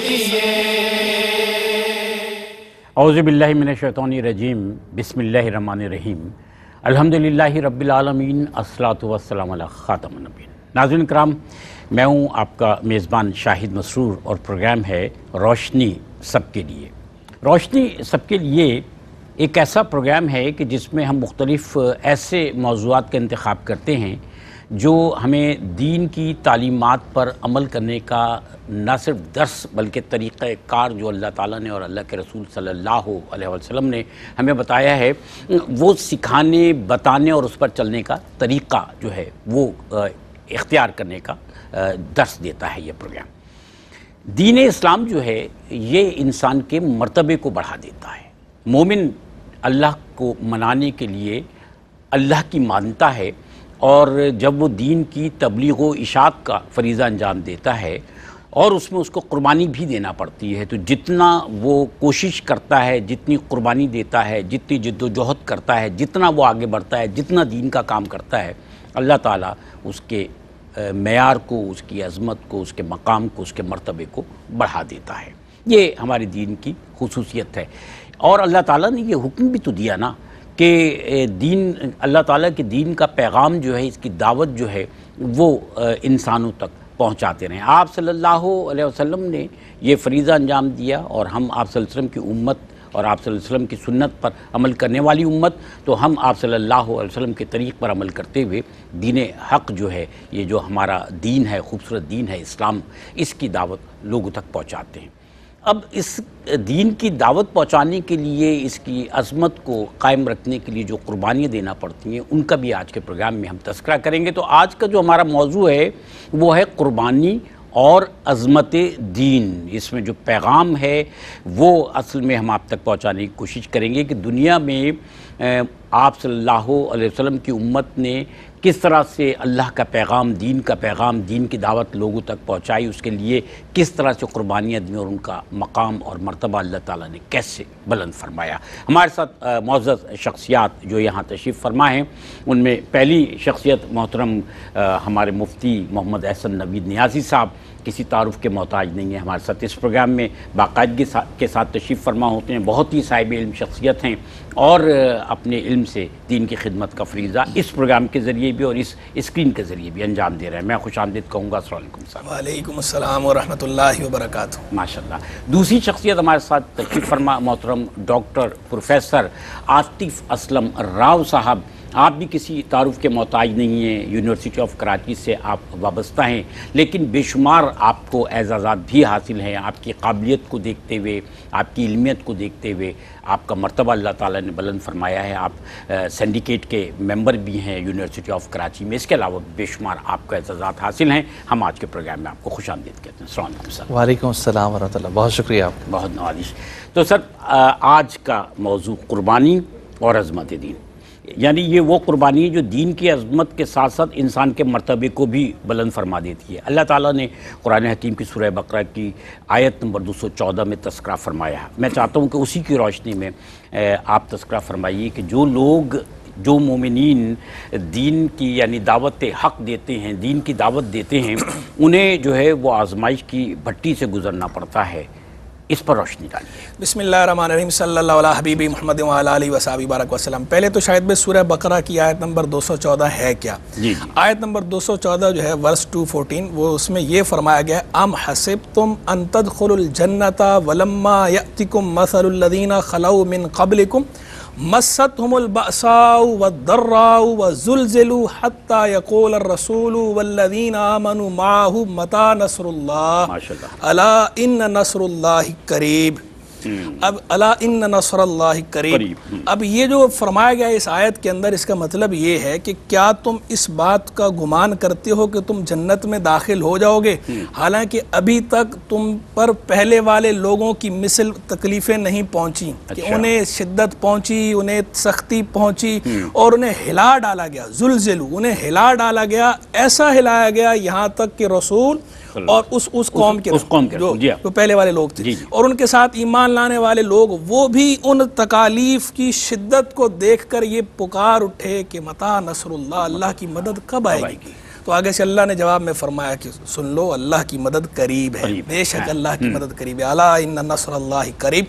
اعوذ باللہ من الشیطان الرجیم بسم اللہ الرحمن الرحیم الحمدللہ رب العالمین الصلاۃ والسلام علی خاتم النبیین۔ ناظرین کرام، میں ہوں آپ کا میزبان شاہد مسرور اور پروگرام ہے روشنی سب کے لیے۔ روشنی سب کے لیے ایک ایسا پروگرام ہے کہ جس میں ہم مختلف ایسے موضوعات کا انتخاب کرتے ہیں جو ہمیں دین کی تعلیمات پر عمل کرنے کا نہ صرف درس بلکہ طریقہ کار جو اللہ تعالیٰ نے اور اللہ کے رسول صلی اللہ علیہ وسلم نے ہمیں بتایا ہے وہ سکھانے، بتانے اور اس پر چلنے کا طریقہ جو ہے وہ اختیار کرنے کا درس دیتا ہے۔ یہ پروگرام دین اسلام جو ہے یہ انسان کے مرتبے کو بڑھا دیتا ہے۔ مومن اللہ کو منانے کے لیے اللہ کی مانتا ہے، اور جب وہ دین کی تبلیغ و اشاعت کا فریضہ انجام دیتا ہے اور اس میں اس کو قربانی بھی دینا پڑتی ہے، تو جتنا وہ کوشش کرتا ہے، جتنی قربانی دیتا ہے، جتنی جد و جہد کرتا ہے، جتنا وہ آگے بڑھتا ہے، جتنا دین کا کام کرتا ہے، اللہ تعالیٰ اس کے معیار کو، اس کی عظمت کو، اس کے مقام کو، اس کے مرتبے کو بڑھا دیتا ہے۔ یہ ہمارے دین کی خصوصیت ہے، اور اللہ تعالیٰ نے یہ حکم بھی تو دیا نا کہ دین، اللہ تعالیٰ کے دین کا پیغام جو ہے، اس کی دعوت جو ہے وہ انسانوں تک پہنچاتے رہیں۔ آپ صلی اللہ علیہ وسلم نے یہ فریضہ انجام دیا، اور ہم آپ صلی اللہ علیہ وسلم کی امت اور آپ صلی اللہ علیہ وسلم کی سنت پر عمل کرنے والی امت، تو ہم آپ صلی اللہ علیہ وسلم کے طریق پر عمل کرتے ہوئے دین حق جو ہے، یہ جو ہمارا دین ہے، خوبصورت دین ہے اسلام، اس کی دعوت لوگوں تک پہنچاتے ہیں۔ اب اس دین کی دعوت پہنچانے کے لیے، اس کی عظمت کو قائم رکھنے کے لیے جو قربانیاں دینا پڑتی ہیں، ان کا بھی آج کے پروگرام میں ہم تذکرہ کریں گے۔ تو آج کا جو ہمارا موضوع ہے وہ ہے قربانی اور عظمت دین۔ اس میں جو پیغام ہے وہ اصل میں ہم آپ تک پہنچانے کی کوشش کریں گے کہ دنیا میں آپ صلی اللہ علیہ وسلم کی امت نے کس طرح سے اللہ کا پیغام، دین کی دعوت لوگوں تک پہنچائی، اس کے لیے کس طرح سے قربانیاں دیں، اور ان کا مقام اور مرتبہ اللہ تعالیٰ نے کیسے بلند فرمایا۔ ہمارے ساتھ معزز شخصیات جو یہاں تشریف فرما ہیں، ان میں پہلی شخصیت محترم ہمارے مفتی محمد احسن نوید نیازی صاحب، کسی تعارف کے محتاج نہیں ہیں، ہمارے ساتھ اس پروگرام میں باقاعدگی کے ساتھ تشریف فرما ہوتے ہیں، بہت ہی صاحب علم شخصیت ہیں، اور اپنے علم سے دین کی خدمت کا فریضہ اس پروگرام کے ذریعے بھی اور اس اسکرین کے ذریعے بھی انجام دے رہے ہیں۔ میں خوش آمدید کہوں گا۔ السلام علیکم صاحب۔ وعلیکم السلام ورحمۃ اللہ وبرکاتہ۔ ماشاءاللہ۔ دوسری شخصیت ہمارے ساتھ تشریف فرما محترم ڈاکٹر پروفیسر عاطف اسلم راؤ صاحب، آپ بھی کسی تعارف کے محتاج نہیں ہیں، یونیورسٹی آف کراچی سے آپ وابستہ ہیں، لیکن بے شمار آپ کو اعزازات بھی حاصل ہیں۔ آپ کی قابلیت کو دیکھتے ہوئے، آپ کی علمیت کو دیکھتے ہوئے آپ کا مرتبہ اللہ تعالیٰ نے بلند فرمایا ہے۔ آپ سینڈیکیٹ کے ممبر بھی ہیں یونیورسٹی آف کراچی میں، اس کے علاوہ بے شمار آپ کو اعزازات حاصل ہیں۔ ہم آج کے پروگرام میں آپ کو خوش آمدید کہتے ہیں۔ السلام علیکم سر۔ وعلیکم السلام ورحمۃ اللہ، بہت شکریہ آپ کا۔ بہت نوازش۔ تو سر، آج کا موضوع قربانی اور عظمت دین، یعنی یہ وہ قربانی ہے جو دین کی عظمت کے ساتھ ساتھ انسان کے مرتبے کو بھی بلند فرما دیتی ہے۔ اللہ تعالیٰ نے قرآن حکیم کی سورہ بقرہ کی آیت نمبر 214 میں تذکرہ فرمایا ہے۔ میں چاہتا ہوں کہ اسی کی روشنی میں آپ تذکرہ فرمائیے کہ جو مومنین دین کی یعنی دعوت حق دیتے ہیں، دین کی دعوت دیتے ہیں، انہیں جو ہے وہ آزمائش کی بھٹی سے گزرنا پڑتا ہے، اس پر روشنی ڈالیے۔ بسم اللہ الرحمن الرحیم، صلی اللہ علیہ حبیبی محمد وعلی آلہ وصحبہ بارک وسلم۔ پہلے تو شاید سورہ بقرہ کی آیت نمبر 214 ہے کیا؟ جی۔ آیت نمبر 214 جو ہے ورس 214، وہ اس میں یہ فرمایا گیا، ام حسبتم ان تدخلوا الجنۃ ولما یأتکم مثل الذین خلوا من قبلکم مستهم البأساء والضراء وزلزلوا حتى يقول الرسول والذين آمنوا معه متى نصر الله ألا إن نصر الله قريب۔ اب الا ان نصر اللہ قریب، اب یہ جو فرمایا گیا اس آیت کے اندر، اس کا مطلب یہ ہے کہ کیا تم اس بات کا گمان کرتے ہو کہ تم جنت میں داخل ہو جاؤ گے، حالانکہ ابھی تک تم پر پہلے والے لوگوں کی مثل تکلیفیں نہیں پہنچی، کہ انہیں شدت پہنچی، انہیں سختی پہنچی اور انہیں ہلا ڈالا گیا، زلزلو، انہیں ہلا ڈالا گیا، ایسا ہلایا گیا یہاں تک کہ رسول اور اس قوم کے جو پہلے والے لوگ تھے اور ان کے ساتھ ایمان لانے والے لوگ، وہ بھی ان تکالیف کی شدت کو دیکھ کر یہ پکار اٹھے کہ متى نصر اللہ، اللہ کی مدد کب آئے گی۔ تو آگے سے اللہ نے جواب میں فرمایا کہ سن لو اللہ کی مدد قریب ہے، بے شک اللہ کی مدد قریب ہے، الا ان نصر اللہ قریب۔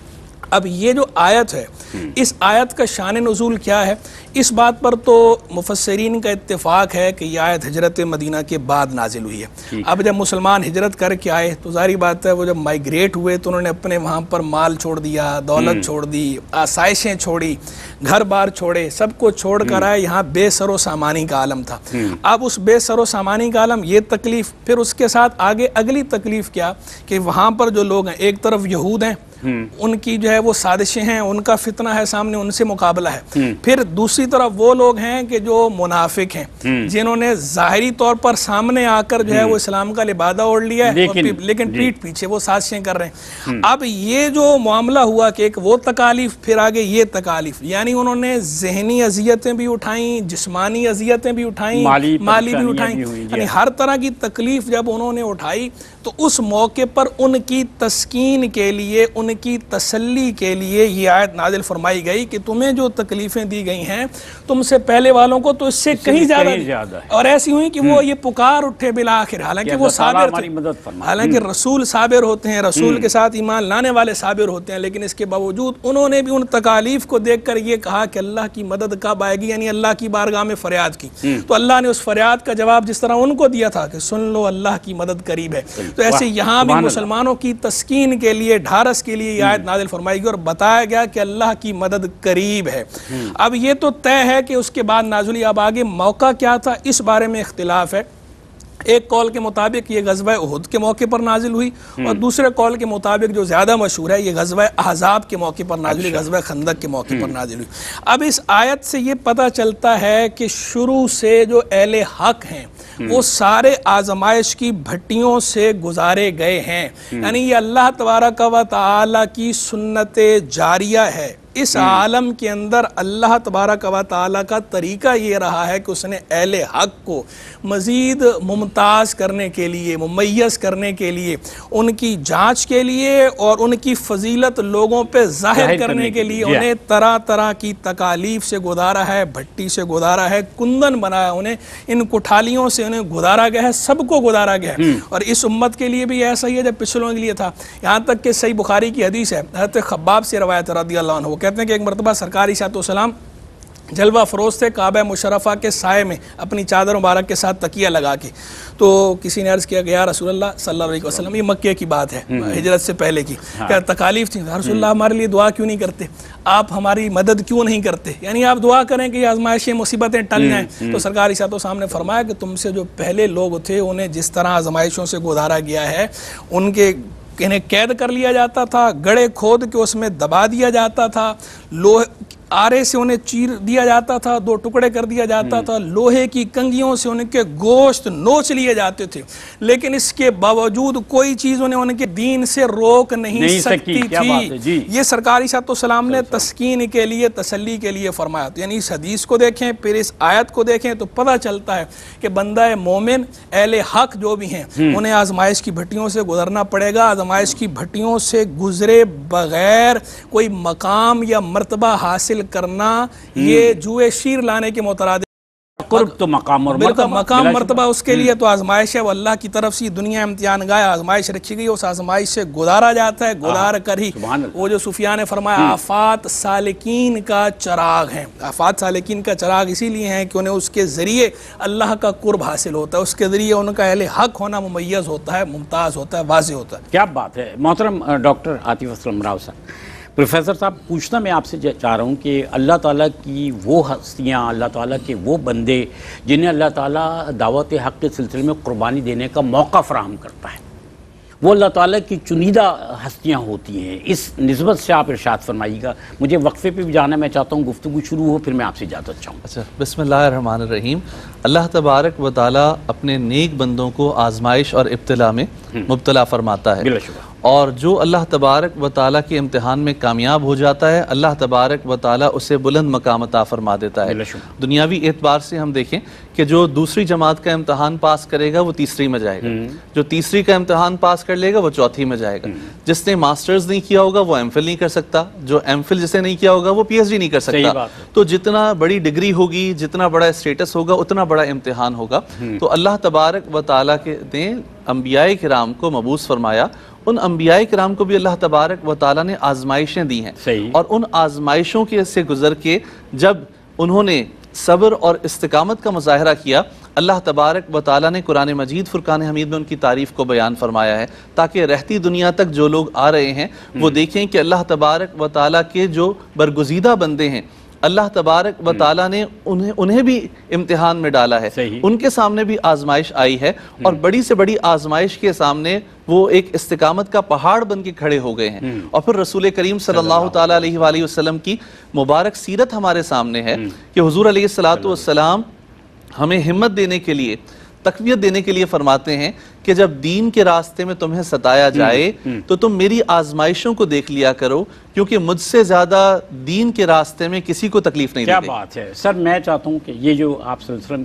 اب یہ جو آیت ہے، اس آیت کا شان نزول کیا ہے؟ اس بات پر تو مفسرین کا اتفاق ہے کہ یہ آیت ہجرت مدینہ کے بعد نازل ہوئی ہے۔ اب جب مسلمان ہجرت کر کے آئے تو ظاہری بات ہے وہ جب مائیگریٹ ہوئے تو انہوں نے اپنے وہاں پر مال چھوڑ دیا، دولت چھوڑ دی، آسائشیں چھوڑی، گھر بار چھوڑے، سب کو چھوڑ کر آئے، یہاں بے سر و سامانی کا عالم تھا۔ اب اس بے سر و سامانی کا عالم، یہ تکلیف، پھر اس کے ساتھ آگے اگلی تکلیف کیا کہ وہاں پر جو لوگ ہیں، ایک طرف یہود ہیں، ان کی جو ہے وہ سازشیں ہیں، ان کا فتنہ ہے سامنے، ان سے مقابلہ ہے۔ پھر دوسری طرف وہ لوگ ہیں کہ جو منافق ہیں، جنہوں نے ظاہری طور پر سامنے آ کر جو ہے وہ اسلام کا لبادہ اوڑھ لیا ہے، لیکن پیٹھ پیچھے وہ سازشیں کر رہے ہیں۔ اب یہ جو معاملہ ہوا کہ ایک وہ تکالیف، پھر آگے یہ تکالیف، یعنی انہوں نے ذہنی اذیتیں بھی اٹھائیں، جسمانی اذیتیں بھی اٹھائیں، مالی بھی اٹھائیں، یعنی ہر طرح کی تکلیف جب انہوں نے اٹھائی تو اس موقع پر ان کی تسکین کے لیے، ان کی تسلی کے لیے یہ آیت نازل فرمائی گئی کہ تمہیں جو تکلیفیں دی گئی ہیں تم سے پہلے والوں کو تو اس سے کہیں زیادہ ہے، اور ایسی ہوئی کہ وہ یہ پکار اٹھے بالآخر، حالانکہ وہ صابر تھے، حالانکہ رسول صابر ہوتے ہیں، رسول کے ساتھ ایمان لانے والے صابر ہوتے ہیں، لیکن اس کے باوجود انہوں نے بھی ان تکالیف کو دیکھ کر یہ کہا کہ اللہ کی مدد کب آئے گی، یعنی اللہ کی بارگاہ میں فریاد کی۔ تو اللہ نے اس فریاد کا جواب جس طرح ان کو دیا تھا کہ سن لو اللہ کی مدد قریب ہے، تو ایسے یہاں بھی مسلمانوں کی تسکین کے لیے، ڈھارس کے لیے یہ آیت نازل فرمائی گئی اور بتایا گیا کہ اللہ کی مدد قریب ہے۔ اب یہ تو طے ہے کہ اس کے بعد نازل ہوئی، اب آگے موقع کیا تھا اس بارے میں اختلاف ہے۔ ایک قول کے مطابق یہ غزوہ احد کے موقع پر نازل ہوئی، اور دوسرے قول کے مطابق جو زیادہ مشہور ہے یہ غزوہ احزاب کے موقع پر نازل ہوئی، غزوہ خندق کے موقع پر نازل ہوئی۔ اب اس آیت سے یہ پتہ چلتا ہے کہ شروع سے جو اہل حق ہیں وہ سارے آزمائش کی بھٹیوں سے گزارے گئے ہیں، یعنی یہ اللہ تبارک و تعالی کی سنت جاریہ ہے۔ اس عالم کے اندر اللہ تبارک و تعالی کا طریقہ یہ رہا ہے کہ اس نے اہل حق کو مزید ممتاز کرنے کے لیے، ممیز کرنے کے لیے، ان کی جانچ کے لیے اور ان کی فضیلت لوگوں پہ ظاہر کرنے کے لیے انہیں طرح طرح کی تکالیف سے گزارا ہے، بھٹی سے گزارا ہے، کندن بنایا انہیں، ان کٹھالیوں سے انہیں گزارا گیا ہے، سب کو گزارا گیا ہے۔ اور اس امت کے لیے بھی ایسا ہی ہے جب پچھلوں کے لیے تھا، یہاں تک کہ صحیح بخاری کی حدیث ہے، حضرت خباب سے روایت رضی اللہ عنہ، وہ کہتے ہیں کہ ایک مرتبہ سرکار علیہ السلام جلوہ فروز تھے کعبہ مشرفہ کے سائے میں اپنی چادر مبارک کے ساتھ تکیہ لگا کے، تو کسی نے عرض کیا کہ یا رسول اللہ صلی اللہ علیہ وسلم، یہ مکے کی بات ہے، ہجرت سے پہلے کی، کہ تکالیف تھیں، رسول اللہ ہمارے لیے دعا کیوں نہیں کرتے، آپ ہماری مدد کیوں نہیں کرتے، یعنی آپ دعا کریں کہ یہ آزمائشیں مصیبتیں ٹل جائیں۔ تو سرکار علیہ السلام نے فرمایا کہ تم سے جو پہلے لوگ تھے انہیں جس طرح آزمائشوں سے گزارا گیا ہے، ان کے انہیں قید کر لیا جاتا تھا، گڑھے کھود کے اس میں دبا دیا جاتا تھا، لوہے آرے سے انہیں چیر دیا جاتا تھا، دو ٹکڑے کر دیا جاتا تھا، لوہے کی کنگھیوں سے ان کے گوشت نوچ لیے جاتے تھے، لیکن اس کے باوجود کوئی چیز انہیں ان کے دین سے روک نہیں سکتی تھی۔ یہ سرکار علیہ السلام نے تسکین کے لیے، تسلی کے لیے فرمایا۔ یعنی اس حدیث کو دیکھیں، پھر اس آیت کو دیکھیں تو پتہ چلتا ہے کہ بندہ مومن، اہل حق جو بھی ہیں، انہیں آزمائش کی بھٹیوں سے گزرنا پڑے گا۔ آزمائش کی بھٹیوں سے گزرے بغیر کوئی مقام یا مرتبہ حاصل کرنا یہ جوئے شیر لانے کے مترادف، قرب تو مقام اور مقام مرتبہ اس کے لیے تو آزمائش ہے، وہ اللہ کی طرف سے دنیا امتحان گاہ آزمائش رکھی گئی، اس آزمائش سے گزارا جاتا ہے، گزار کر ہی وہ جو صوفیاء نے فرمایا آفات سالکین کا چراغ ہیں، آفات سالکین کا چراغ اسی لیے ہیں کہ انہیں اس کے ذریعے اللہ کا قرب حاصل ہوتا ہے، اس کے ذریعے ان کا اہل حق ہونا ممیز ہوتا ہے، ممتاز ہوتا ہے، واضح ہوتا ہے۔ کیا بات ہے محترم ڈاکٹر عاطف اسلم راؤ صاحب۔ پروفیسر صاحب، پوچھنا میں آپ سے چاہ رہا ہوں کہ اللہ تعالیٰ کی وہ ہستیاں، اللہ تعالیٰ کے وہ بندے جنہیں اللہ تعالیٰ دعوت حق کے سلسلے میں قربانی دینے کا موقع فراہم کرتا ہے، وہ اللہ تعالیٰ کی چنیدہ ہستیاں ہوتی ہیں، اس نسبت سے آپ ارشاد فرمائیے گا۔ مجھے وقفے پہ بھی جانا، میں چاہتا ہوں گفتگو شروع ہو، پھر میں آپ سے اجازت چاہوں گا۔ اچھا، بسم اللہ الرحمن الرحیم۔ اللہ تبارک و تعالیٰ اپنے نیک بندوں کو آزمائش اور ابتلا میں مبتلا فرماتا ہے، اور جو اللہ تبارک و تعالیٰ کے امتحان میں کامیاب ہو جاتا ہے اللہ تبارک و تعالیٰ اسے بلند مقام عطا فرما دیتا ہے۔ دنیاوی اعتبار سے ہم دیکھیں کہ جو دوسری جماعت کا امتحان پاس کرے گا وہ تیسری میں جائے گا، جو تیسری کا امتحان پاس کر لے گا وہ چوتھی میں جائے گا، جس نے ماسٹرز نہیں کیا ہوگا وہ ایم فل نہیں کر سکتا، جو ایم فل جسے نہیں کیا ہوگا وہ پی ایچ ڈی نہیں کر سکتا۔ تو جتنا بڑی ڈگری ہوگی، جتنا بڑا اسٹیٹس ہوگا، اتنا بڑا امتحان ہوگا۔ تو اللہ تبارک و تعالیٰ نے انبیاء کرام کو مبعوث فرمایا، ان انبیاء کرام کو بھی اللہ تبارک و تعالیٰ نے آزمائشیں دی ہیں، اور ان آزمائشوں کے سے گزر کے جب انہوں نے صبر اور استقامت کا مظاہرہ کیا، اللہ تبارک و تعالیٰ نے قرآن مجید فرقان حمید میں ان کی تعریف کو بیان فرمایا ہے، تاکہ رہتی دنیا تک جو لوگ آ رہے ہیں وہ دیکھیں کہ اللہ تبارک و تعالیٰ کے جو برگزیدہ بندے ہیں اللہ تبارک و تعالیٰ نے انہیں بھی امتحان میں ڈالا ہے، ان کے سامنے بھی آزمائش آئی ہے، اور بڑی سے بڑی آزمائش کے سامنے وہ ایک استقامت کا پہاڑ بن کے کھڑے ہو گئے ہیں۔ اور پھر رسول کریم صلی اللہ تعالیٰ علیہ وآلہ وسلم کی مبارک سیرت ہمارے سامنے ہے کہ حضور علیہ السلام ہمیں ہمت دینے کے لیے، تقویت دینے کے لیے فرماتے ہیں کہ جب دین کے راستے میں تمہیں ستایا جائے تو تم میری آزمائشوں کو دیکھ لیا کرو، کیونکہ مجھ سے زیادہ دین کے راستے میں کسی کو تکلیف نہیں دی گئی۔ کیا بات ہے سر، میں چاہتا ہوں کہ یہ جو آپ صلی اللہ علیہ وسلم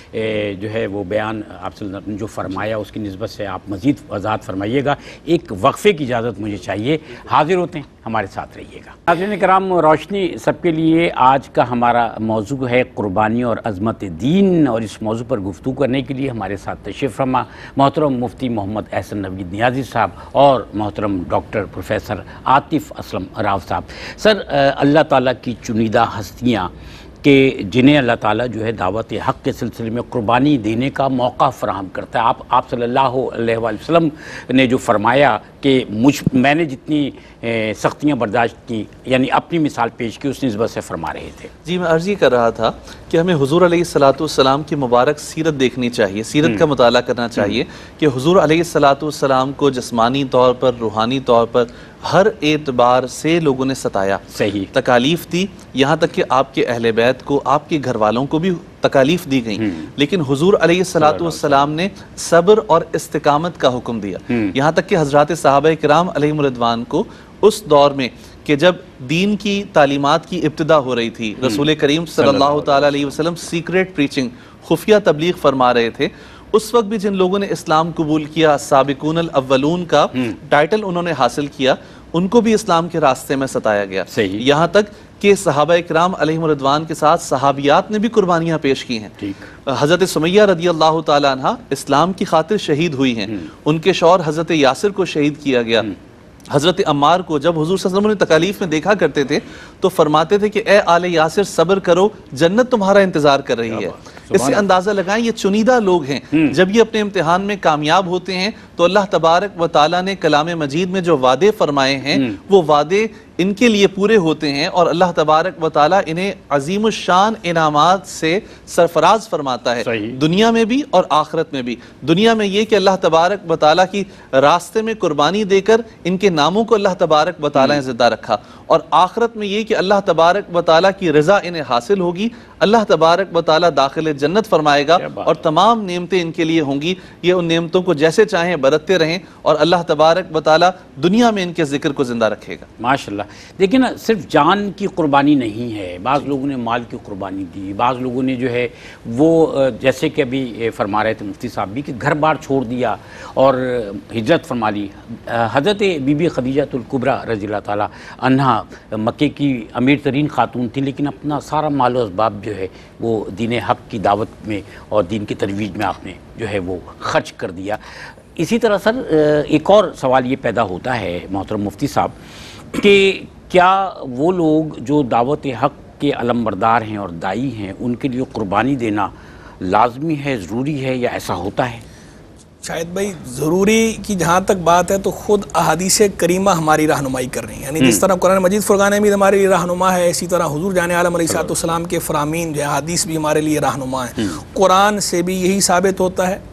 کی جو ہے وہ بیان آپ صلی اللہ علیہ وسلم نے جو فرمایا اس کی نسبت سے آپ مزید وضاحت فرمائیے گا۔ ایک وقفے کی اجازت مجھے چاہیے، حاضر ہوتے ہیں، ہمارے ساتھ رہیے گا۔ ناظرین کرام، روشنی سب کے لیے آج کا ہمارا موضوع ہے قربانی اور عظمت دین، اور اس موضوع پر گفتگو کرنے کے لیے ہمارے ساتھ تشریف فرما محترم مفتی محمد احسن نوید نیازی صاحب اور محترم ڈاکٹر پروفیسر عاطف اسلم راؤ صاحب۔ سر، اللہ تعالیٰ کی چنیدہ ہستیاں کہ جنہیں اللہ تعالیٰ جو ہے دعوت حق کے سلسلے میں قربانی دینے کا موقع فراہم کرتا ہے، آپ صلی اللہ علیہ وآلہ وسلم نے جو فرمایا کہ میں نے جتنی سختیاں برداشت کی، یعنی اپنی مثال پیش کی، اس نسبت سے فرما رہے تھے۔ جی، میں عرض یہ کر رہا تھا کہ ہمیں حضور علیہ السلام کی مبارک سیرت دیکھنی چاہیے، سیرت کا مطالعہ کرنا چاہیے کہ حضور علیہ السلام کو جسمانی طور پر، روحانی طور پر ہر اعتبار سے لوگوں نے ستایا، تکالیف دی، یہاں تک کہ آپ کے اہل بیت کو، آپ کے گھر والوں کو بھی تکالیف دی گئیں، لیکن حضور علیہ السلام نے صبر اور استقامت کا حکم دیا، یہاں تک کہ حضرات صحابہ کرام علیہم الرضوان کو اس دور میں کہ جب دین کی تعلیمات کی ابتدا ہو رہی تھی، رسول کریم صلی اللہ تعالیٰ علیہ وسلم سیکریٹ پریچنگ، خفیہ تبلیغ فرما رہے تھے، اس وقت بھی جن لوگوں نے اسلام قبول کیا، سابقون الاولون کا ٹائٹل انہوں نے حاصل کیا، ان کو بھی اسلام کے راستے میں ستایا گیا، یہاں تک کہ صحابہ کرام علیہم الرضوان کے ساتھ صحابیات نے بھی قربانیاں پیش کی ہیں۔ حضرت سمیہ رضی اللہ تعالیٰ عنہ اسلام کی خاطر شہید ہوئی ہیں، ان کے شوہر حضرت یاسر کو شہید کیا گیا۔ حضرت عمار کو جب حضور صلی اللہ علیہ وسلم نے تکالیف میں دیکھا کرتے تھے تو فرماتے تھے کہ اے آل یاسر صبر کرو، جنت تمہارا انتظار کر رہی ہے۔ اس سے اندازہ لگائیں یہ چنیدہ لوگ ہیں، جب یہ اپنے امتحان میں کامیاب ہوتے ہیں تو اللہ تبارک و تعالیٰ نے کلام مجید میں جو وعدے فرمائے ہیں وہ وعدے ان کے لیے پورے ہوتے ہیں، اور اللہ تبارک و تعالیٰ انہیں عظیم الشان انعامات سے سرفراز فرماتا ہے، دنیا میں بھی اور آخرت میں بھی۔ دنیا میں یہ کہ اللہ تبارک و تعالیٰ کی راستے میں قربانی دے کر ان کے ناموں کو اللہ تبارک و تعالیٰ نے زندہ رکھا، اور آخرت میں یہ کہ اللہ تبارک و تعالیٰ کی رضا انہیں حاصل ہوگی، اللہ تبارک و تعالیٰ داخل جنت فرمائے گا، اور تمام نعمتیں ان کے لیے ہوں گی، یہ ان نعمتوں کو جیسے چاہیں برتتے رہیں، اور اللہ تبارک و تعالیٰ دنیا میں ان کے ذکر کو زندہ رکھے گا۔ ماشاءاللہ۔ دیکھیں نا، صرف جان کی قربانی نہیں ہے، بعض لوگوں نے مال کی قربانی دی، بعض لوگوں نے جو ہے وہ جیسے کہ ابھی فرما رہے تھے مفتی صاحب بھی کہ گھر بار چھوڑ دیا اور ہجرت فرما لی۔ حضرت بی بی خدیجہ الکبریٰ رضی اللہ تعالیٰ عنہا مکے کی امیر ترین خاتون تھی، لیکن اپنا سارا مال و اسباب جو ہے وہ دین حق کی دعوت میں اور دین کی ترویج میں آپ نے جو ہے وہ خرچ کر دیا۔ اسی طرح سر ایک اور سوال یہ پیدا ہوتا ہے محترم مفتی صاحب کہ کیا وہ لوگ جو دعوت حق کے علمبردار ہیں اور داعی ہیں ان کے لیے قربانی دینا لازمی ہے، ضروری ہے، یا ایسا ہوتا ہے؟ شاید بھائی ضروری کی جہاں تک بات ہے تو خود احادیث کریمہ ہماری رہنمائی کر رہی ہیں، یعنی جس طرح قرآن مجید فرقان حمید ہمارے لیے رہنما ہے، اسی طرح حضور جان عالم علیہ السلام کے فرامین جو احادیث بھی ہمارے لیے رہنما ہیں۔ قرآن سے بھی یہی ثابت ہوتا ہے،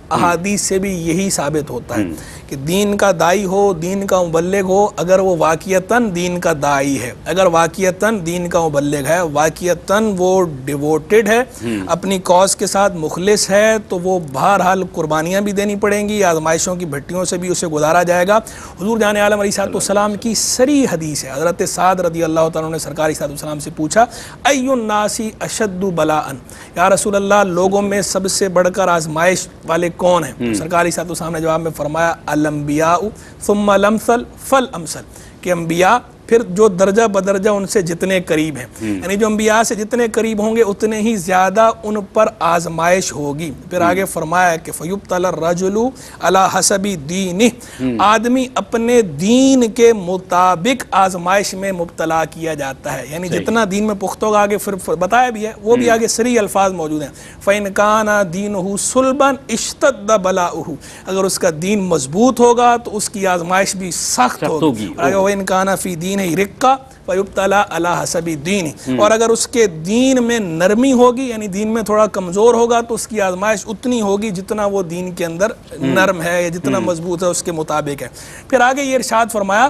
अहादीस से भी यही साबित होता है कि दीन का दाई हो, दीन का मुबल्लिग हो, अगर वो वाक़ियतन दीन का दाई है, अगर वाक़ियतन दीन का मुबल्लिग है, वाक़ियतन वो डिवोटेड है, अपनी कॉज के साथ मुखलिस है, तो वो बहरहाल कुर्बानियाँ भी देनी पड़ेंगी, आजमाइशों की भट्टियों से भी उसे गुजारा जाएगा। हुज़ूर जान आलम अलैहिस्सलाम की सरी हदीस है, हज़रत साद रज़ी अल्लाह तआला ने सरकार अलैहिस्सलाम से पूछा, अय्युन नासी अशद्दु बलाअन, या रसूल अल्लाह लोगों में सबसे बढ़कर आजमाइश वाले कौन हैं? तो सरकार अलैहिस्सलाम ने जवाब में फरमाया, अल-अंबिया सुम्मा लम्सल फल अमसल, कि अंबिया फिर जो दर्जा बदर्जा उनसे जितने करीब हैं, यानी जो अंबिया से जितने करीब होंगे उतने ही ज़्यादा उन पर आजमाइश होगी। फिर आगे फरमाया कि फ़युब्तला रजुलु अला हसबी दीनिह, आदमी अपने दीन के मुताबिक आजमाइश में मुब्तला किया जाता है, यानी जितना दीन में पुख्ता होगा, आगे फिर बताया भी है, वो भी आगे सरी अल्फाज मौजूद हैं। फ़इन काना दीनुहु सुल्बन इश्तद्द बलाउहु, अगर उसका दीन मजबूत होगा तो उसकी आजमाइश भी सख्त होगी। इन काना फ़ी दीन रिक्का फयुब्तला अला हसबी दीन, और अगर उसके दीन में नरमी होगी, यानी दीन में थोड़ा कमज़ोर होगा, तो उसकी आजमाइश उतनी होगी जितना वो दीन के अंदर नरम है या जितना मजबूत है उसके मुताबिक है। फिर आगे ये इरशाद फरमाया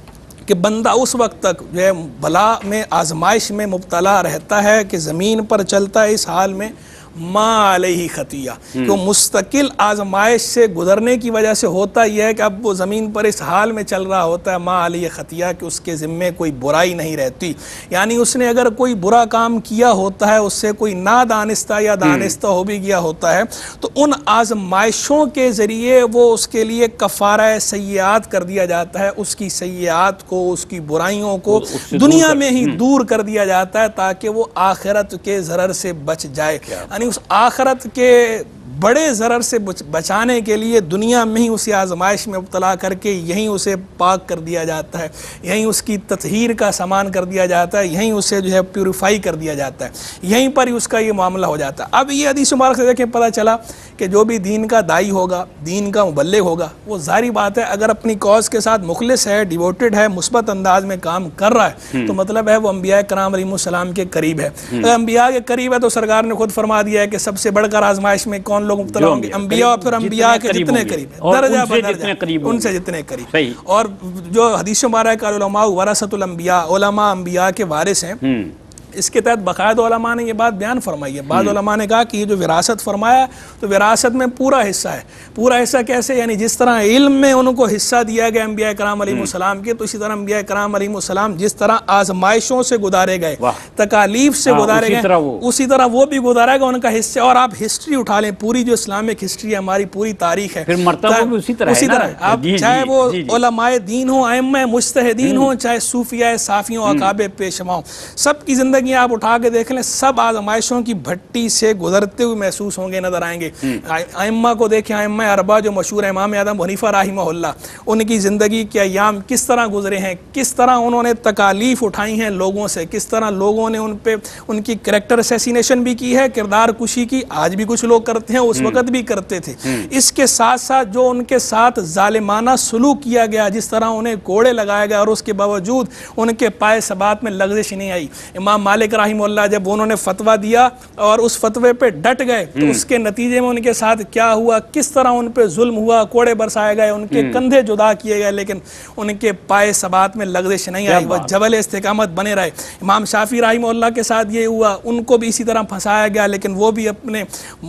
कि बंदा उस वक्त तक जो है बला में आजमाइश में मुब्तला रहता है कि ज़मीन पर चलता है इस हाल में मा अलैहि खतिया, तो मुस्तकिल आजमाइश से गुजरने की वजह से होता यह है कि अब वो ज़मीन पर इस हाल में चल रहा होता है मा अलैहि खतिया, कि उसके ज़िम्मे कोई बुराई नहीं रहती, यानी उसने अगर कोई बुरा काम किया होता है, उससे कोई नादानिस्ता या दानिस्ता हो भी गया होता है, तो उन आजमाइशों के ज़रिए वो उसके लिए कफ़ारा सय्यात कर दिया जाता है, उसकी सय्यात को, उसकी बुराइयों को दुनिया में ही दूर कर दिया जाता है ताकि वो आखिरत के ज़रर से बच जाए। उस आखिरत के बड़े ज़रर से बचाने के लिए दुनिया में ही उसे आजमाइश में मुब्तला करके यहीं उसे पाक कर दिया जाता है, यहीं उसकी तत्हीर का सामान कर दिया जाता है, यहीं उसे जो है प्यूरिफाई कर दिया जाता है, यहीं पर ही उसका ये मामला हो जाता है। अब ये हदीस मुबारक से देखें पता चला कि जो भी दीन का दाई होगा, दीन का मुबल्लिग होगा, वो ज़ाहिर बात है अगर अपनी कॉज के साथ मुखलिस है, डिवोटेड है, मुस्बत अंदाज में काम कर रहा है, तो मतलब है वो अंबिया कराम अलैहिस्सलाम के करीब है। अगर अंबिया के करीब है तो सरकार ने खुद फरमा दिया है कि सबसे बढ़कर आजमाइश में कौन लोग मुब्तला होंगे? अंबिया, और फिर अंबिया के जितने करीब है, दर्जा बदर्जा उनसे जितने करीब। और जो हदीस मुबारक उलमा वरसतुल अंबिया, उलमा अंबिया के वारिस हैं, इसके तहत बाकायदा उलमा ने ये बात बयान फरमाई है। बाद उलमा ने कहा कि ये जो विरासत फरमाया तो विरासत में पूरा हिस्सा है। पूरा हिस्सा कैसे? यानी जिस तरह इल्म में उनको हिस्सा दिया गया अंबिया कराम अलैहिस्सलाम के, तो इसी तरह अंबिया कराम अलैहिस्सलाम जिस तरह आजमाइशों से गुजारे गए, तकालीफ से गुजारे गए, उसी तरह वो भी गुजारा गया उनका हिस्सा। और आप हिस्ट्री उठा लें, पूरी जो इस्लामिक हिस्ट्री है, हमारी पूरी तारीख है, उसी तरह आप चाहे वो उलमाए दीन हो, अइम्मा मुज्तहिदीन हो, चाहे सूफिया साफियों अकाबे पेशवाओं, सब की जिंदगी आप उठा के देख लें, सब आजमाइशों की भट्टी से गुजरते हुए महसूस होंगे, नजर आएंगे। अइम्मा को देखें, अइम्मा अरबा जो मशहूर है, इमाम आदम हनीफा रहिमहुल्लाह, उनकी ज़िंदगी के अय्याम किस तरह गुजरे हैं, किस तरह उन्होंने तकालीफ उठाई हैं लोगों से, किस तरह लोगों ने उन पे उनकी कैरेक्टर असैसिनेशन भी की है, किरदार कुशी की, आज भी कुछ लोग करते हैं, उस वक्त भी करते थे। इसके साथ साथ जो उनके साथ जालिमाना सलूक किया गया, जिस तरह उन्हें कोड़े लगाया गया और उसके बावजूद उनके पाए सबात में लग़ज़िश नहीं आई। इमाम मालिक रहिमहुल्लाह जब उन्होंने फतवा दिया और उस फतवे पे डट गए, तो उसके नतीजे में उनके साथ क्या हुआ, किस तरह उन पे जुल्म हुआ, कोड़े बरसाए गए, उनके कंधे जुदा किए गए, लेकिन उनके पाए सबात में लग़ज़िश नहीं आई, वह जबल इस्तिकामत बने रहे। इमाम शाफी रहिमहुल्लाह के साथ ये हुआ, उनको भी इसी तरह फंसाया गया, लेकिन वो भी अपने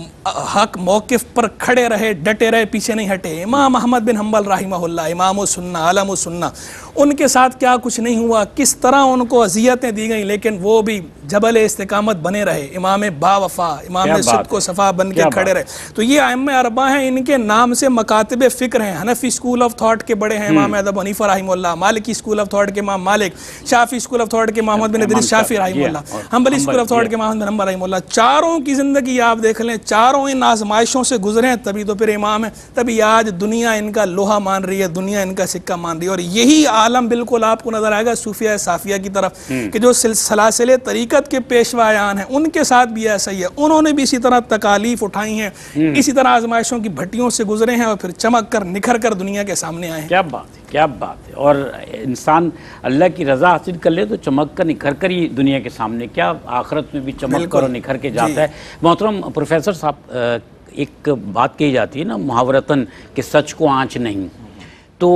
हक मौक़िफ़ पर खड़े रहे, डटे रहे, पीछे नहीं हटे। इमाम अहमद बिन हम्बल रहिमहुल्लाह, इमाम सुन्ना, आलम सुन्ना, उनके साथ क्या कुछ नहीं हुआ, किस तरह उनको अज़ियतें दी गई, लेकिन वो भी जबल इस्तिकामत बने रहे। इमाम बावफा, इमाम सिद्क़ व सफ़ा बन के खड़े रहे। तो ये अइम्मा अरबा हैं, इनके नाम से मकातिब फ़िक्र हैं। हनफी स्कूल ऑफ थॉट के बड़े हैं इमाम अबू हनीफा रहिमहुल्लाह, मालिकी स्कूल ऑफ थॉट के इमाम Malik, Shafi school of thought के मोहम्मद बिन इदरीस शाफी रहिमहुल्लाह, हम्बली स्कूल ऑफ थॉट के मोहम्मद बिन हम्बल रहिमहुल्लाह। चारों की ज़िंदगी आप देख लें, चारों इन आजमाइशों से गुजरे हैं, तभी तो फिर इमाम है, तभी आज दुनिया इनका लोहा मान रही है, दुनिया इनका सिक्का मान रही है। और यही आलम बिल्कुल आपको नजर आएगा सूफिया साफिया की तरफ, कि जो सलासिले तरीक़त के पेशवायान हैं, उनके साथ भी ऐसा ही है। उन्होंने भी इसी तरह तकालीफ उठाई हैं, इसी तरह आजमाइशों की भट्टियों से गुजरे हैं और फिर चमक कर निखर कर दुनिया के सामने आए हैं। क्या बात है, क्या बात है। और इंसान अल्लाह की रज़ा हासिल कर ले तो चमक कर निखर कर ही दुनिया के सामने, क्या आखिरत में भी चमक कर और निखर के जाता है। मोहतरम प्रोफेसर साहब, ایک بات کہی جاتی ہے نا محاورتاً کہ سچ کو آنچ نہیں، تو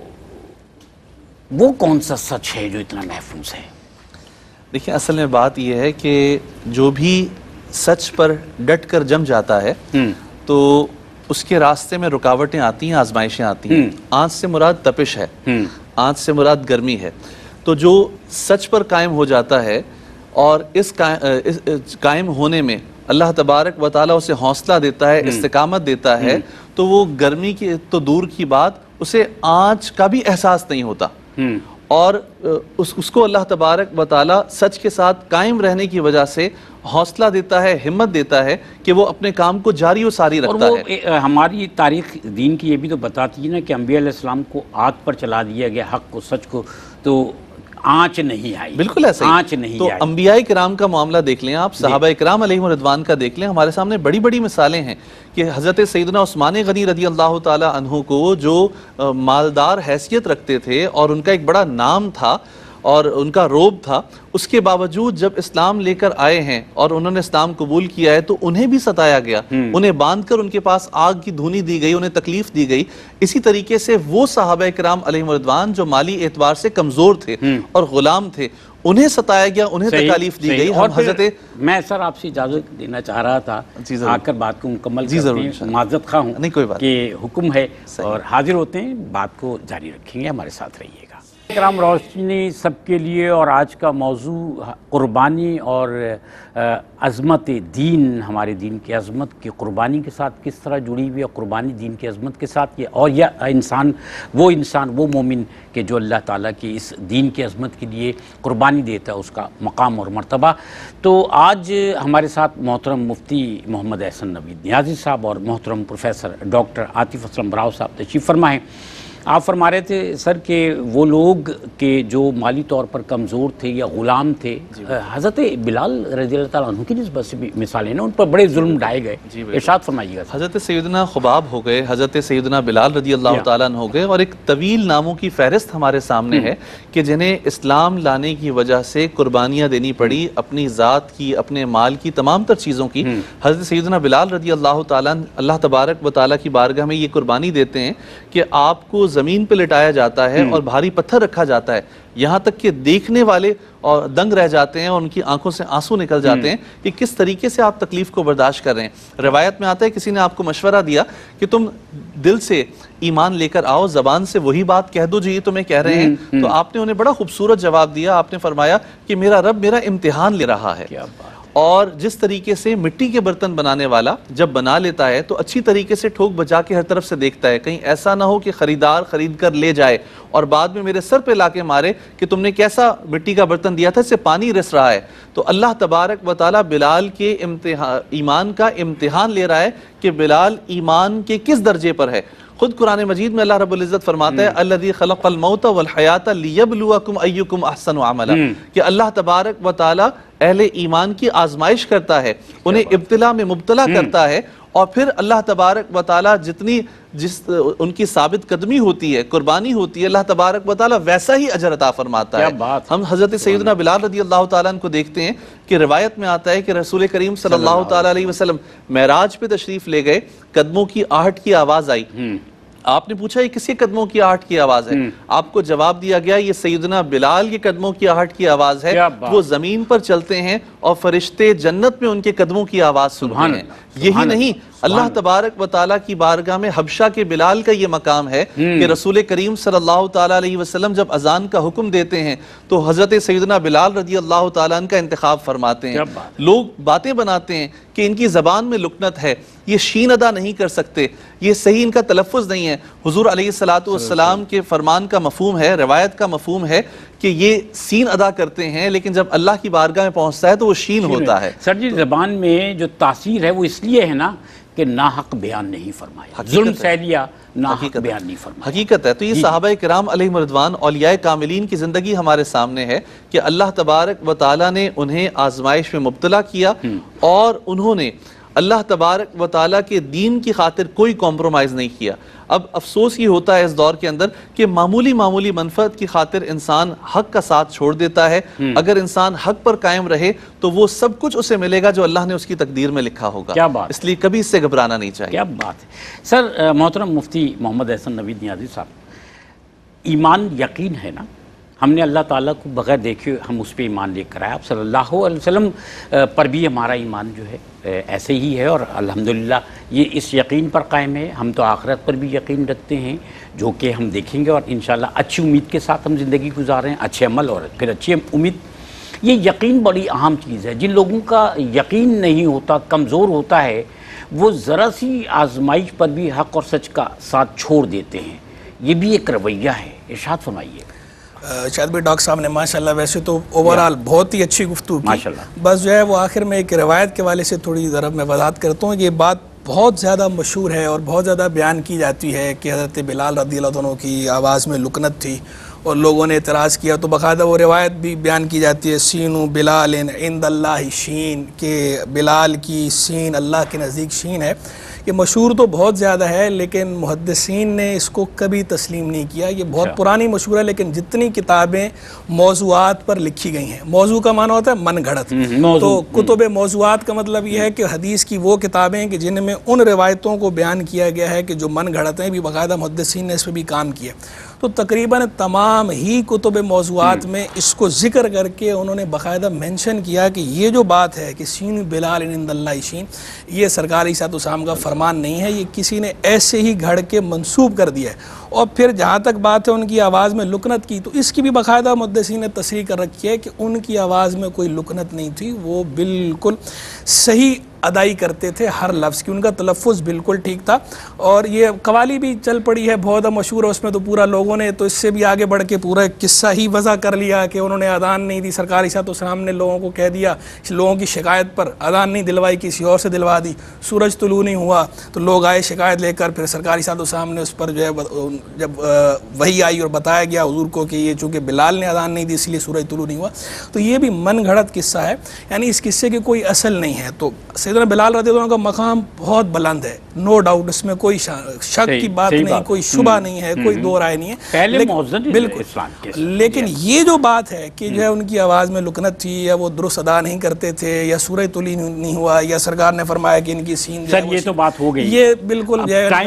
وہ کون سا سچ ہے جو اتنا محفوظ ہے؟ دیکھیں اصل میں بات یہ ہے کہ جو بھی سچ پر ڈٹ کر جم جاتا ہے تو اس کے راستے میں رکاوٹیں آتی ہیں، آزمائشیں آتی ہیں۔ آنچ سے مراد تپش ہے، آنچ سے مراد گرمی ہے۔ تو جو سچ پر قائم ہو جاتا ہے اور اس قائم ہونے میں اللہ تبارک و تعالیٰ اسے حوصلہ دیتا ہے، استقامت دیتا ہے، تو وہ گرمی کی تو دور کی بات، اسے آنچ کا بھی احساس نہیں ہوتا، اور اس کو اللہ تبارک و تعالیٰ سچ کے ساتھ قائم رہنے کی وجہ سے حوصلہ دیتا ہے، ہمت دیتا ہے کہ وہ اپنے کام کو جاری و ساری رکھتا ہے۔ اور وہ ہماری تاریخ دین کی یہ بھی تو بتاتی ہے نا کہ انبیاء علیہ السلام کو آگ پر چلا دیا گیا، حق کو، سچ کو، تو آنچ نہیں آئی، بالکل ایسا ہی۔ آنچ نہیں تو آئی۔ انبیاء کرام کا معاملہ دیکھ لیں آپ، صحابہ کرام علیہم رضوان کا دیکھ لیں، ہمارے سامنے بڑی بڑی مثالیں ہیں کہ حضرت سیدنا عثمان غنی رضی اللہ تعالی عنہ کو جو مالدار حیثیت رکھتے تھے اور ان کا ایک بڑا نام تھا اور ان کا روب تھا، اس کے باوجود جب اسلام لے کر آئے ہیں اور انہوں نے اسلام قبول کیا ہے تو انہیں بھی ستایا گیا، انہیں باندھ کر ان کے پاس آگ کی دھونی دی گئی، انہیں تکلیف دی گئی۔ اسی طریقے سے وہ صحابہ کرام علیہم رضوان جو مالی اعتبار سے کمزور تھے اور غلام تھے، انہیں ستایا گیا، انہیں تکالیف دی گئی۔ اور حضرت میں سر آپ سے اجازت دینا چاہ رہا تھا، آ کر بات کو مکمل کرتے ہیں، معذرت خواہ ہوں کہ حکم ہے اور حاضر ہوتے ہیں، بات کو جاری رکھیں گے، ہمارے ساتھ رہیے گا۔ کرام روشنی سب کے لیے، اور آج کا موضوع قربانی اور عظمت دین، ہمارے دین کی عظمت کی قربانی کے ساتھ کس طرح جڑی ہوئی ہے، قربانی دین کی عظمت کے ساتھ، اور یہ انسان وہ مومن کہ جو اللہ تعالیٰ کی اس دین کی عظمت کے لیے قربانی دیتا ہے، اس کا مقام اور مرتبہ۔ تو آج ہمارے ساتھ محترم مفتی محمد احسن نوید نیازی صاحب اور محترم پروفیسر ڈاکٹر عاطف اسلم براؤ صاحب تشریف فرما ہیں۔ آپ فرما رہے تھے سر کہ وہ لوگ کہ جو مالی طور پر کمزور تھے یا غلام تھے، حضرت بلال رضی اللہ تعالیٰ عنہ کی نسبت سے بھی مثالیں نا، ان پر بڑے ظلم ڈھائے گئے، ارشاد فرمائیے گا۔ حضرت سیدنا خباب ہو گئے، حضرت سیدنا بلال رضی اللہ تعالیٰ عنہ ہو گئے، اور ایک طویل ناموں کی فہرست ہمارے سامنے ہے کہ جنہیں اسلام لانے کی وجہ سے قربانیاں دینی پڑی، اپنی ذات کی، اپنے مال کی، تمام تر چیزوں کی۔ حضرت سیدنا بلال رضی اللہ تعالیٰ اللہ تبارک و تعالیٰ کی بارگاہ میں یہ قربانی دیتے ہیں کہ آپ کو زمین پہ لٹایا جاتا ہے اور بھاری پتھر رکھا جاتا ہے، یہاں تک کہ دیکھنے والے اور دنگ رہ جاتے ہیں اور ان کی آنکھوں سے آنسو نکل جاتے ہیں کہ کس طریقے سے آپ تکلیف کو برداشت کر رہے ہیں۔ روایت میں آتا ہے کسی نے آپ کو مشورہ دیا کہ تم دل سے ایمان لے کر آؤ، زبان سے وہی بات کہہ دو جو یہ تمہیں کہہ رہے ہیں، تو آپ نے انہیں بڑا خوبصورت جواب دیا، آپ نے فرمایا کہ میرا رب میرا امتحان لے رہا ہے، اور جس طریقے سے مٹی کے برتن بنانے والا جب بنا لیتا ہے تو اچھی طریقے سے ٹھوک بجا کے ہر طرف سے دیکھتا ہے، کہیں ایسا نہ ہو کہ خریدار خرید کر لے جائے اور بعد میں میرے سر پہ لا کے مارے کہ تم نے کیسا مٹی کا برتن دیا تھا، اس سے پانی رس رہا ہے۔ تو اللہ تبارک و تعالیٰ بلال کے ایمان کا امتحان لے رہا ہے کہ بلال ایمان کے کس درجے پر ہے۔ خود قرآن مجید میں اللہ رب العزت فرماتا ہے الذی خلق الموت والحیات لیبلوکم ایکم احسن عملا، کہ اللہ تبارک و تعالیٰ اہل ایمان کی آزمائش کرتا ہے، انہیں ابتلا میں مبتلا کرتا ہے، اور پھر اللہ تبارک و تعالیٰ جس ان کی ثابت قدمی ہوتی ہے، قربانی ہوتی ہے، اللہ تبارک و تعالیٰ ویسا ہی اجر عطا فرماتا ہے۔ ہم حضرت سیدنا بلال رضی اللہ تعالیٰ عنہ کو دیکھتے ہیں کہ روایت میں آتا ہے کہ رسول کریم صلی اللہ تعالیٰ علیہ وسلم معراج پہ تشریف لے گئے، قدموں کی آہٹ کی آواز آئی، آپ نے پوچھا یہ کس کے قدموں کی آہٹ کی آواز ہے؟ آپ کو جواب دیا گیا یہ سیدنا بلال کے قدموں کی آہٹ کی آواز ہے، وہ زمین پر چلتے ہیں اور فرشتے جنت میں ان کے قدموں کی آواز سنتے ہیں۔ یہی نہیں، اللہ تبارک و تعالیٰ کی بارگاہ میں حبشہ کے بلال کا یہ مقام ہے کہ رسول کریم صلی اللہ تعالیٰ علیہ وسلم جب اذان کا حکم دیتے ہیں تو حضرت سیدنا بلال رضی اللہ تعالیٰ عنہ کا انتخاب فرماتے ہیں۔ لوگ باتیں بناتے ہیں کہ ان کی زبان میں لکنت ہے، یہ شین ادا نہیں کر سکتے، یہ صحیح ان کا تلفظ نہیں ہے۔ حضور علیہ السلام کے فرمان کا مفہوم ہے، روایت کا مفہوم ہے کہ یہ سین ادا کرتے ہیں، لیکن جب اللہ کی بارگاہ میں پہنچتا ہے تو وہ شین ہوتا ہے۔ سر جی زبان میں جو تاثیر ہے وہ اس لیے ہے نا کہ ناحق بیان نہیں فرمایا، ظلم سہ لیا، ناحق بیان نہیں فرمایا۔ حقیقت ہے۔ تو یہ صحابہ کرام علیہم رضوان اولیاء کاملین کی زندگی ہمارے سامنے ہے کہ اللہ تبارک و تعالیٰ نے انہیں آزمائش میں مبتلا کیا اور انہوں نے اللہ تبارک و تعالیٰ کے دین کی خاطر کوئی کمپرومائز نہیں کیا۔ اب افسوس یہ ہوتا ہے اس دور کے اندر کہ معمولی منفعت کی خاطر انسان حق کا ساتھ چھوڑ دیتا ہے۔ اگر انسان حق پر قائم رہے تو وہ سب کچھ اسے ملے گا جو اللہ نے اس کی تقدیر میں لکھا ہوگا۔ کیا بات، اس لیے کبھی اس سے گھبرانا نہیں چاہیے۔ کیا بات ہے سر۔ محترم مفتی محمد احسن نوید نیازی صاحب، ایمان یقین ہے نا، ہم نے اللہ تعالیٰ کو بغیر دیکھے ہم اس پہ ایمان لے کر آئے، آپ صلی اللہ علیہ وسلم پر بھی ہمارا ایمان جو ہے ایسے ہی ہے، اور الحمدللہ یہ اس یقین پر قائم ہے۔ ہم تو آخرت پر بھی یقین رکھتے ہیں جو کہ ہم دیکھیں گے، اور انشاءاللہ اچھی امید کے ساتھ ہم زندگی گزاریں، اچھے عمل اور پھر اچھی امید۔ یہ یقین بڑی اہم چیز ہے۔ جن لوگوں کا یقین نہیں ہوتا، کمزور ہوتا ہے، وہ ذرا سی آزمائش پر بھی حق اور سچ کا ساتھ چھوڑ دیتے ہیں۔ یہ بھی ایک رویہ ہے، ارشاد فرمائیے۔ شاید بھی ڈاکٹر صاحب نے ماشاءاللہ ویسے تو اوورال بہت ہی اچھی گفتگو کی، ماشاءاللہ۔ بس جو ہے وہ آخر میں ایک روایت کے والے سے تھوڑی ذرا میں وضاحت کرتا ہوں۔ یہ بات بہت زیادہ مشہور ہے اور بہت زیادہ بیان کی جاتی ہے کہ حضرت بلال رضی اللہ عنہ کی آواز میں لکنت تھی اور لوگوں نے اعتراض کیا، تو باقاعدہ وہ روایت بھی بیان کی جاتی ہے، سینو بلال عند اللہ شین، کہ بلال کی سین اللہ کے نزدیک شین ہے۔ یہ مشہور تو بہت زیادہ ہے، لیکن محدثین نے اس کو کبھی تسلیم نہیں کیا۔ یہ بہت پرانی مشہور ہے، لیکن جتنی کتابیں موضوعات پر لکھی گئی ہیں، موضوع کا معنی ہوتا ہے من گھڑت، تو کتب موضوعات کا مطلب یہ ہے کہ حدیث کی وہ کتابیں ہیں کہ جن میں ان روایتوں کو بیان کیا گیا ہے کہ جو من گھڑت ہیں، بھی باقاعدہ محدثین نے اس پہ بھی کام کیا۔ تو تقریباً تمام ہی کتب موضوعات میں اس کو ذکر کر کے انہوں نے باقاعدہ مینشن کیا کہ یہ جو بات ہے کہ سین بلال عند اللہ شین، یہ سرکار عیسیٰ السلام کا فرمان نہیں ہے، یہ کسی نے ایسے ہی گھڑ کے منسوب کر دیا ہے۔ اور پھر جہاں تک بات ہے ان کی آواز میں لکنت کی، تو اس کی بھی باقاعدہ محدثین نے تصریح کر رکھی ہے کہ ان کی آواز میں کوئی لکنت نہیں تھی، وہ بالکل صحیح ادائی کرتے تھے ہر لفظ کی، ان کا تلفظ بالکل ٹھیک تھا۔ اور یہ قوالی بھی چل پڑی ہے، بہت مشہور ہے، اس میں تو پورا لوگوں نے تو اس سے بھی آگے بڑھ کے پورا قصہ ہی وضع کر لیا کہ انہوں نے اذان نہیں دی، سرکار عیسیٰ السلام نے لوگوں کو کہہ دیا، لوگوں کی شکایت پر اذان نہیں دلوائی، کسی اور سے دلوا دی، سورج طلوع نہیں ہوا تو لوگ آئے شکایت لے کر، پھر سرکار عیسیٰ السلام نے اس پر جو ہے جب وحی آئی اور بتایا گیا حضور کو کہ یہ چونکہ بلال نے اذان نہیں دی اس لیے سورج طلوع نہیں ہوا، تو یہ بھی من گھڑت قصہ ہے، یعنی اس قصے کی کوئی اصل نہیں ہے۔ تو سیدنا بلال رضی اللہ عنہ کا مقام بہت بلند ہے، نو ڈاؤٹ، اس میں کوئی شک کی بات نہیں، کوئی شبہ نہیں ہے، کوئی دو رائے نہیں ہے، بالکل۔ لیکن یہ جو بات ہے کہ جو ہے ان کی آواز میں لکنت تھی، یا وہ درست ادا نہیں کرتے تھے، یا سورج طلوع نہیں ہوا، یا سرکار نے فرمایا کہ ان کی سین سر یہ تو بات ہو گئی، یہ بالکل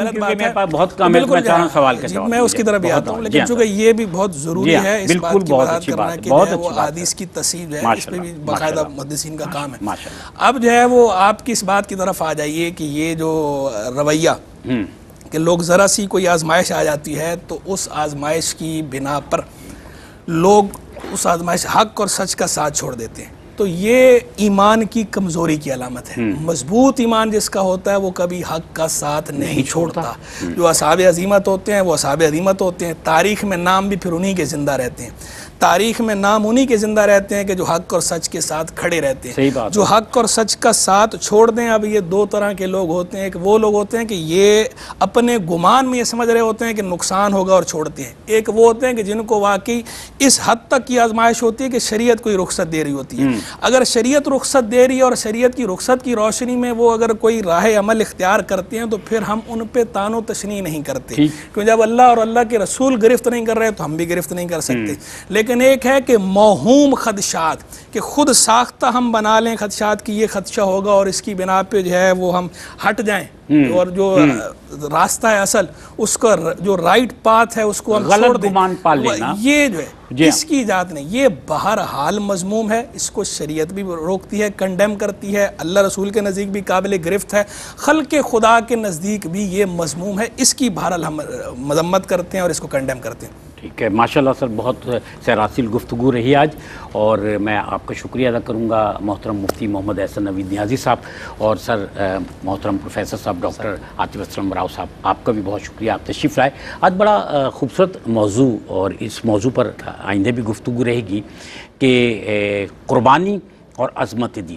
میں اس کی طرف بھی آتا ہوں، لیکن چونکہ یہ بھی بہت ضروری ہے اس بات کی وضاحت کرنا کہ وہ احادیث کی تصحیح ہے، اس پہ بھی باقاعدہ محدثین کا کام ہے۔ اب جو ہے وہ آپ کی اس بات کی طرف آ جائیے کہ یہ جو رویہ کہ لوگ ذرا سی کوئی آزمائش آ جاتی ہے تو اس آزمائش کی بنا پر لوگ اس آزمائش حق اور سچ کا ساتھ چھوڑ دیتے ہیں، تو یہ ایمان کی کمزوری کی علامت ہے۔ مضبوط ایمان جس کا ہوتا ہے وہ کبھی حق کا ساتھ نہیں چھوڑتا۔ جو اصحاب عزیمت ہوتے ہیں وہ اصحاب عزیمت ہوتے ہیں، تاریخ میں نام بھی پھر انہی کے زندہ رہتے ہیں، تاریخ میں نام انہی کے زندہ رہتے ہیں کہ جو حق اور سچ کے ساتھ کھڑے رہتے ہیں، جو حق اور سچ کا ساتھ چھوڑ دیں۔ اب یہ دو طرح کے لوگ ہوتے ہیں، کہ وہ لوگ ہوتے ہیں کہ یہ اپنے گمان میں یہ سمجھ رہے ہوتے ہیں کہ نقصان ہوگا اور چھوڑتے ہیں، ایک وہ ہوتے ہیں کہ جن کو واقعی اس حد تک کی آزمائش ہوتی ہے کہ شریعت کوئی رخصت دے رہی ہوتی ہے، اگر شریعت رخصت دے رہی ہے اور شریعت کی رخصت کی روشنی میں وہ اگر کوئی راہ عمل اختیار کرتے ہیں تو پھر ہم ان پہ تان و تشنیع نہیں کرتے، کیونکہ جب اللہ اور اللہ کے رسول گرفت نہیں کر رہے تو ہم بھی گرفت نہیں کر سکتے۔ لیکن ایک ہے کہ موہوم خدشات، کہ خود ساختہ ہم بنا لیں خدشات کی یہ خدشہ ہوگا اور اس کی بنا پہ جو ہے وہ ہم ہٹ جائیں، اور جو راستہ ہے اصل اس کا جو رائٹ پاتھ ہے اس کو ہم چھوڑ دیں، یہ جو ہے اس کی اجازت نہیں۔ یہ بہرحال مذموم ہے، اس کو شریعت بھی روکتی ہے، کنڈیم کرتی ہے، اللہ رسول کے نزدیک بھی قابل گرفت ہے، خلق خدا کے نزدیک بھی یہ مذموم ہے، اس کی بہرحال ہم مذمت کرتے ہیں اور اس کو کنڈیم کرتے ہیں۔ ٹھیک ہے، ماشاءاللہ سر، بہت سیرحاصل گفتگو رہی آج، اور میں آپ کا شکریہ ادا کروں گا محترم مفتی محمد احسن نوید نیازی صاحب، اور سر محترم پروفیسر صاحب ڈاکٹر عاطف اسلم راؤ صاحب، آپ کا بھی بہت شکریہ، آپ تشریف لائے۔ آج بڑا خوبصورت موضوع، اور اس موضوع پر آئندہ بھی گفتگو رہے گی کہ قربانی اور عظمت دین۔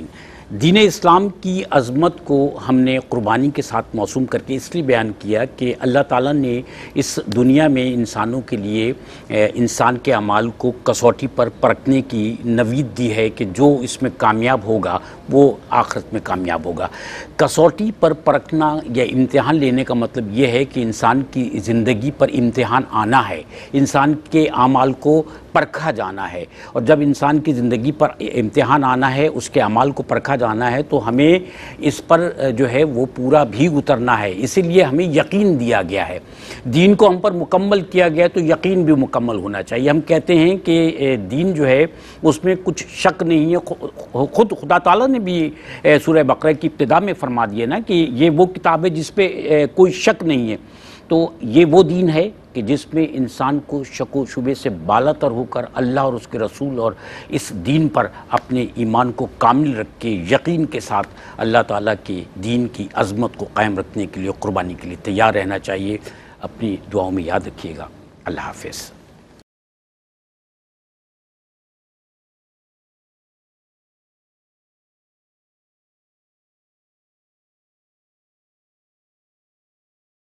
دین اسلام کی عظمت کو ہم نے قربانی کے ساتھ موسوم کر کے اس لیے بیان کیا کہ اللہ تعالیٰ نے اس دنیا میں انسانوں کے لیے انسان کے اعمال کو کسوٹی پر پرکھنے کی نوید دی ہے کہ جو اس میں کامیاب ہوگا وہ آخرت میں کامیاب ہوگا۔ کسوٹی پر پرکھنا یا امتحان لینے کا مطلب یہ ہے کہ انسان کی زندگی پر امتحان آنا ہے، انسان کے اعمال کو پرکھا جانا ہے، اور جب انسان کی زندگی پر امتحان آنا ہے، اس کے اعمال کو پرکھا جانا ہے، تو ہمیں اس پر جو ہے وہ پورا بھی اترنا ہے۔ اسی لیے ہمیں یقین دیا گیا ہے، دین کو ہم پر مکمل کیا گیا تو یقین بھی مکمل ہونا چاہیے۔ ہم کہتے ہیں کہ دین جو ہے اس میں کچھ شک نہیں ہے، خود خدا تعالیٰ نے بھی سورہ بقرہ کی ابتدا میں فرما دیا نا کہ یہ وہ کتاب ہے جس پہ کوئی شک نہیں ہے۔ تو یہ وہ دین ہے کہ جس میں انسان کو شک و شبے سے بالا تر ہو کر اللہ اور اس کے رسول اور اس دین پر اپنے ایمان کو کامل رکھ کے یقین کے ساتھ اللہ تعالیٰ کے دین کی عظمت کو قائم رکھنے کے لیے قربانی کے لیے تیار رہنا چاہیے۔ اپنی دعاؤں میں یاد رکھیے گا۔ اللہ حافظ۔